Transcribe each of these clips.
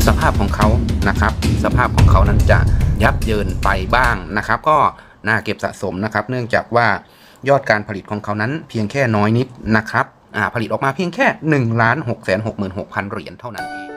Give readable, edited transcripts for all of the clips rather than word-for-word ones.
สภาพของเขานะครับสภาพของเขานั้นจะยับเยินไปบ้างนะครับก็น่าเก็บสะสมนะครับเนื่องจากว่ายอดการผลิตของเขานั้นเพียงแค่น้อยนิดนะครับผลิตออกมาเพียงแค่ 1,666,000 เหรียญเท่านั้นเอง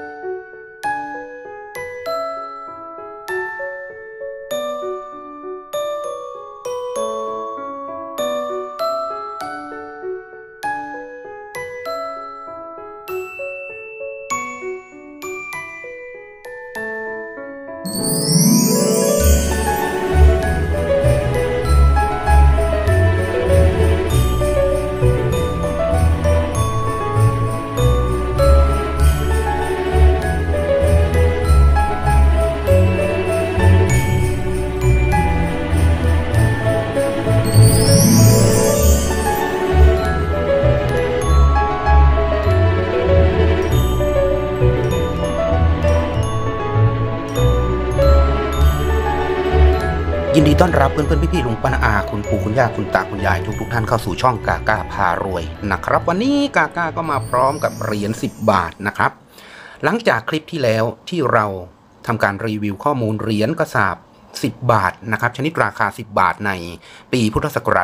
ยินดีต้อนรับเพื่อนๆพี่ๆลุงป้าน้าอาคุณปู่คุณย่าคุณตาคุณยายทุกท่านเข้าสู่ช่องกาก้าพารวยนะครับวันนี้กาก้าก็มาพร้อมกับเหรียญ10 บาทนะครับหลังจากคลิปที่แล้วที่เราทำการรีวิวข้อมูลเหรียญกระสาบ10 บาทนะครับชนิดราคา10 บาทในปีพุทธศักราช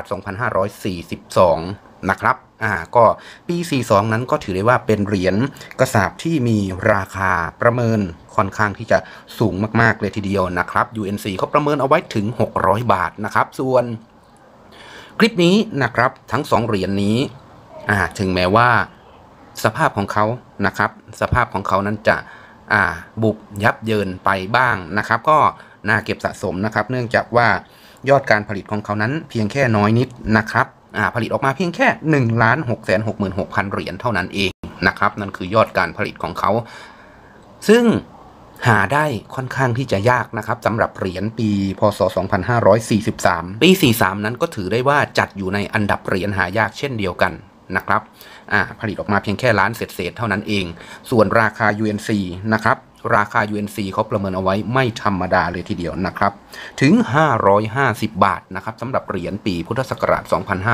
2542 นะครับก็ปี 42 นั้นก็ถือได้ว่าเป็นเหรียญกระสาบที่มีราคาประเมินค่อนข้างที่จะสูงมากๆเลยทีเดียวนะครับ UNC เขาประเมินเอาไว้ถึง600 บาทนะครับส่วนคลิปนี้นะครับทั้ง2เหรียญนี้ถึงแม้ว่าสภาพของเขานะครับสภาพของเขานั้นจะบุบยับเยินไปบ้างนะครับก็น่าเก็บสะสมนะครับเนื่องจากว่ายอดการผลิตของเขานั้นเพียงแค่น้อยนิดนะครับผลิตออกมาเพียงแค่ 1,666,000 เหรียญเท่านั้นเองนะครับนั่นคือยอดการผลิตของเขาซึ่งหาได้ค่อนข้างที่จะยากนะครับสำหรับเหรียญปีพ.ศ. 2543 ปี 43 นั้นก็ถือได้ว่าจัดอยู่ในอันดับเหรียญหายากเช่นเดียวกันนะครับผลิตออกมาเพียงแค่ล้านเศษเท่านั้นเองส่วนราคา UNC นะครับราคา UNC เขาประเมินเอาไว้ไม่ธรรมดาเลยทีเดียวนะครับถึง550 บาทนะครับสำหรับเหรียญปีพุทธศักราช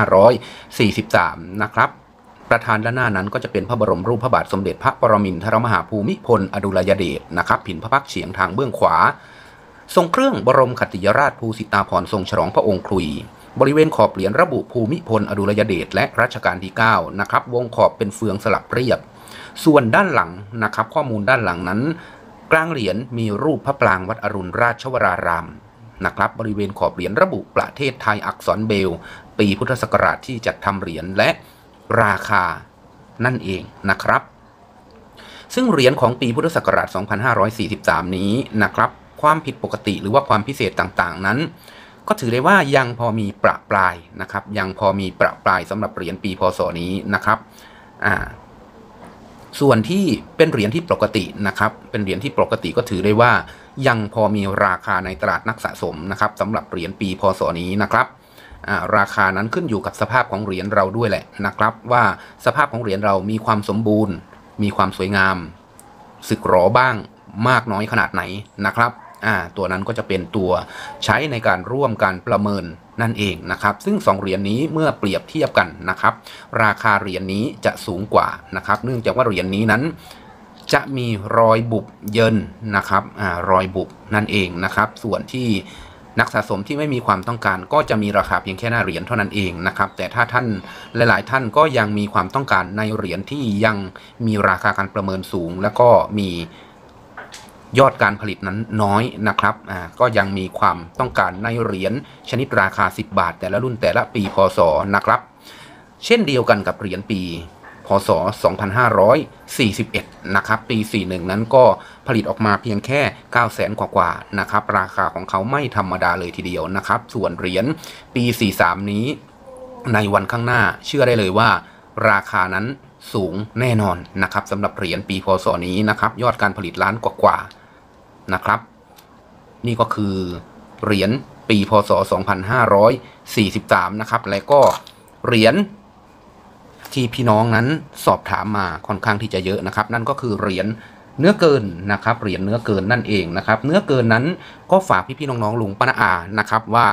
2543 นะครับประธานด้านหน้านั้นก็จะเป็นพระบรมรูปพระบาทสมเด็จพระปรมินทรมหาภูมิพลอดุลยเดชนะครับผินพระพักตร์เฉียงทางเบื้องขวาทรงเครื่องบรมขัตติยราชภูสิตาภรณ์ทรงฉลองพระองค์ครุยบริเวณขอบเหรียญระบุภูมิพลอดุลยเดชและรัชกาลที่ 9นะครับวงขอบเป็นเฟืองสลักเรียบส่วนด้านหลังนะครับข้อมูลด้านหลังนั้นกลางเหรียญมีรูปพระปรางวัดอรุณราชวรารามนะครับบริเวณขอบเหรียญระบุประเทศไทยอักษรเบรลล์ปีพุทธศักราชที่จัดทำเหรียญและราคานั่นเองนะครับซึ่งเหรียญของปีพุทธศักราช 2543 นี้นะครับความผิดปกติหรือว่าความพิเศษต่างๆนั้นก็ถือได้ว่ายังพอมีประปรายนะครับยังพอมีประปรายสำหรับเหรียญปีพ.ศ. นี้นะครับส่วนที่เป็นเหรียญที่ปกตินะครับเป็นเหรียญที่ปกติก็ถือได้ว่ายังพอมีราคาในตลาดนักสะสมนะครับสำหรับเหรียญปีพ.ศ. นี้นะครับราคานั้นขึ้นอยู่กับสภาพของเหรียญเราด้วยแหละนะครับว่าสภาพของเหรียญเรามีความสมบูรณ์มีความสวยงามสึกหรอบ้างมากน้อยขนาดไหนนะครับตัวนั้นก็จะเป็นตัวใช้ในการร่วมการประเมินนั่นเองนะครับซึ่ง2เหรียญนี้เมื่อเปรียบเทียบกันนะครับราคาเหรียญนี้จะสูงกว่านะครับเนื่องจากว่าเหรียญนี้นั้นจะมีรอยบุบเยินนะครับรอยบุบนั่นเองนะครับส่วนที่นักสะสมที่ไม่มีความต้องการก็จะมีราคาเพียงแค่หน้าเหรียญเท่านั้นเองนะครับแต่ถ้าท่านหลายๆท่านก็ยังมีความต้องการในเหรียญที่ยังมีราคาการประเมินสูงแล้วก็มียอดการผลิตนั้นน้อยนะครับก็ยังมีความต้องการในเหรียญชนิดราคา10 บาทแต่ละรุ่นแต่ละปีพ.ศ. นะครับเช่นเดียวกันกับเหรียญปีพ.ศ. 2541นะครับปี41นั้นก็ผลิตออกมาเพียงแค่900,000 กว่านะครับราคาของเขาไม่ธรรมดาเลยทีเดียวนะครับส่วนเหรียญปี43นี้ในวันข้างหน้าเชื่อได้เลยว่าราคานั้นสูงแน่นอนนะครับสำหรับเหรียญปีพ.ศ. นี้นะครับยอดการผลิตล้านกว่านะครับนี่ก็คือเหรียญปีพ.ศ. 2543นะครับและก็เหรียญที่พี่น้องนั้นสอบถามมาค่อนข้างที่จะเยอะนะครับนั่นก็คือเหรียญเนื้อเกินนะครับเหรียญเนื้อเกินนั่นเองนะครับเนื้อเกินนั้นก็ฝากพี่ๆน้องๆลุงป้าน้าอานะครับว่า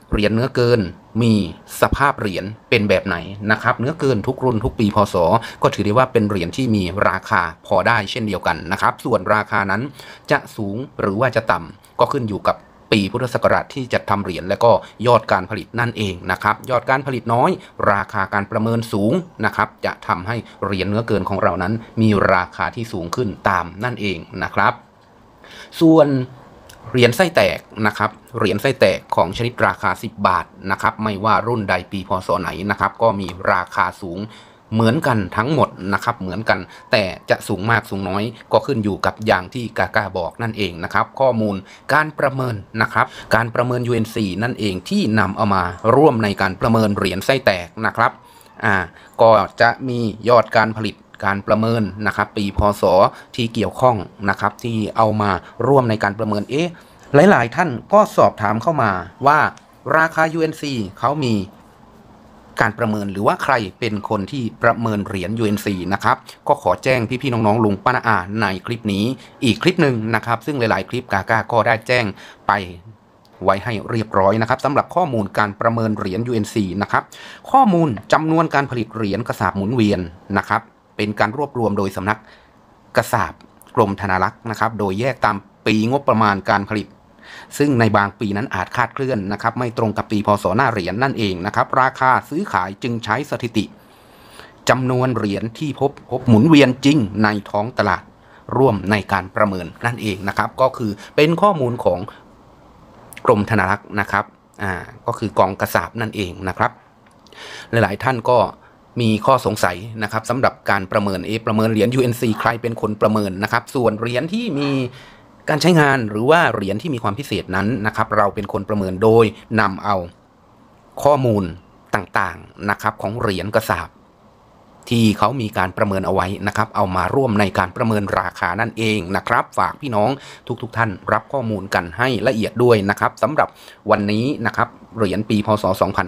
เหรียญเนื้อเกินมีสภาพเหรียญเป็นแบบไหนนะครับเนื้อเกินทุกรุ่นทุกปีพศก็ถือได้ว่าเป็นเหรียญที่มีราคาพอได้เช่นเดียวกันนะครับส่วนราคานั้นจะสูงหรือว่าจะต่ำก็ขึ้นอยู่กับปีพุทธศักราชที่จัดทำเหรียญและก็ยอดการผลิตนั่นเองนะครับยอดการผลิตน้อยราคาการประเมินสูงนะครับจะทำให้เหรียญเนื้อเกินของเรานั้นมีราคาที่สูงขึ้นตามนั่นเองนะครับส่วนเหรียญไส้แตกนะครับเหรียญไส้แตกของชนิดราคา10 บาทนะครับไม่ว่ารุ่นใดปีพศไหนนะครับก็มีราคาสูงเหมือนกันทั้งหมดนะครับเหมือนกันแต่จะสูงมากสูงน้อยก็ขึ้นอยู่กับอย่างที่กาบอกนั่นเองนะครับข้อมูลการประเมินนะครับการประเมิน UNC นั่นเองที่นำเอามาร่วมในการประเมินเหรียญไส้แตกนะครับก็จะมียอดการผลิตการประเมินนะครับปีพศที่เกี่ยวข้องนะครับที่เอามาร่วมในการประเมินหลายๆท่านก็สอบถามเข้ามาว่าราคา UNC เขามีการประเมินหรือว่าใครเป็นคนที่ประเมินเหรียญ UNC นะครับก็ขอแจ้งพี่ๆน้องๆลุงป้าน้าอาในคลิปนี้อีกคลิปหนึ่งนะครับซึ่งหลายๆคลิปกาก็ได้แจ้งไปไว้ให้เรียบร้อยนะครับสำหรับข้อมูลการประเมินเหรียญ UNC นะครับข้อมูลจำนวนการผลิตเหรียญกระสาบหมุนเวียนนะครับเป็นการรวบรวมโดยสำนักกระสาบกรมธนารักษ์นะครับโดยแยกตามปีงบประมาณการผลิตซึ่งในบางปีนั้นอาจคลาดเคลื่อนนะครับไม่ตรงกับปีพศหน้าเหรียญนั่นเองนะครับราคาซื้อขายจึงใช้สถิติจำนวนเหรียญที่พบหมุนเวียนจริงในท้องตลาดร่วมในการประเมินนั่นเองนะครับก็คือเป็นข้อมูลของกรมธนารักษ์นะครับก็คือกองกระสาบนั่นเองนะครับหลายๆท่านก็มีข้อสงสัยนะครับสำหรับการประเมินประเมินเหรียญ UNC ใครเป็นคนประเมินนะครับส่วนเหรียญที่มีการใช้งานหรือว่าเหรียญที่มีความพิเศษนั้นนะครับเราเป็นคนประเมินโดยนำเอาข้อมูลต่างๆนะครับของเหรียญกระสาบที่เขามีการประเมินเอาไว้นะครับเอามาร่วมในการประเมินราคานั่นเองนะครับฝากพี่น้องทุกท่านรับข้อมูลกันให้ละเอียดด้วยนะครับสำหรับวันนี้นะครับเหรียญปีพศ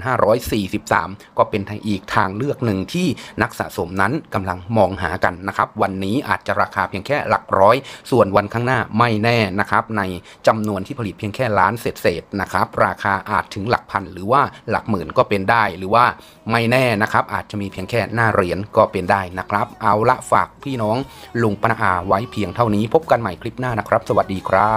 2543 ก็เป็นอีกทางเลือกหนึ่งที่นักสะสมนั้นกำลังมองหากันนะครับวันนี้อาจจะราคาเพียงแค่หลักร้อยส่วนวันข้างหน้าไม่แน่นะครับในจำนวนที่ผลิตเพียงแค่ล้านเศษนะครับราคาอาจถึงหลักพันหรือว่าหลักหมื่นก็เป็นได้หรือว่าไม่แน่นะครับอาจจะมีเพียงแค่หน้าเหรียญก็เป็นได้นะครับเอาละฝากพี่น้องลุงป้าน้าอาไว้เพียงเท่านี้พบกันใหม่คลิปหน้านะครับสวัสดีครับ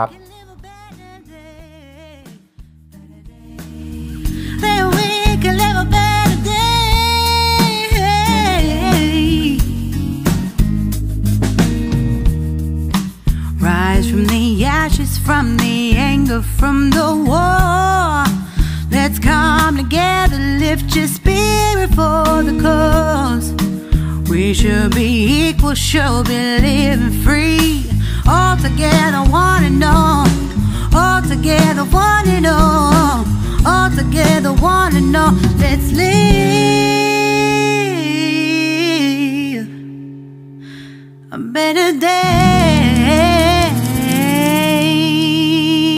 From the ashes, from the anger, from the war, let's come together, lift your spirit for the cause. We should be equal, should be living free. All together, one and all. All together, one and all. All together, one and all. Let's live a better day.